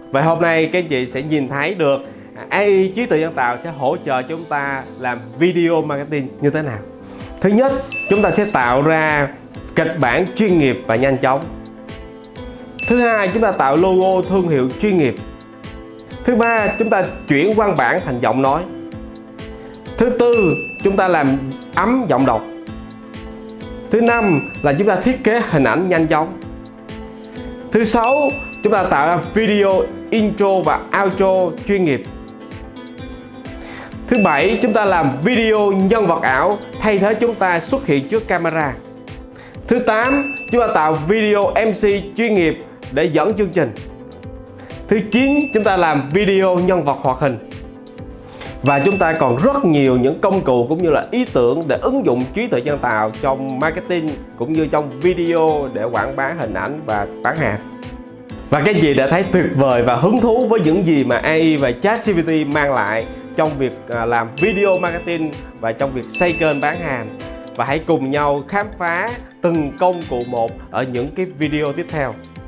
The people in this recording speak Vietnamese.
Vậy hôm nay các anh chị sẽ nhìn thấy được AI trí tuệ nhân tạo sẽ hỗ trợ chúng ta làm video marketing như thế nào. Thứ nhất, chúng ta sẽ tạo ra kịch bản chuyên nghiệp và nhanh chóng. Thứ hai, chúng ta tạo logo thương hiệu chuyên nghiệp. Thứ ba, chúng ta chuyển văn bản thành giọng nói. Thứ tư, chúng ta làm ấm giọng đọc. Thứ năm là chúng ta thiết kế hình ảnh nhanh chóng. Thứ sáu, chúng ta tạo ra video intro và outro chuyên nghiệp. Thứ bảy, chúng ta làm video nhân vật ảo thay thế chúng ta xuất hiện trước camera. Thứ 8, chúng ta tạo video MC chuyên nghiệp để dẫn chương trình. Thứ 9, chúng ta làm video nhân vật hoạt hình. Và chúng ta còn rất nhiều những công cụ cũng như là ý tưởng để ứng dụng trí tuệ nhân tạo trong marketing cũng như trong video để quảng bá hình ảnh và bán hàng. Và các anh chị đã thấy tuyệt vời và hứng thú với những gì mà AI và ChatGPT mang lại trong việc làm video marketing và trong việc xây kênh bán hàng. Và hãy cùng nhau khám phá từng công cụ một ở những cái video tiếp theo.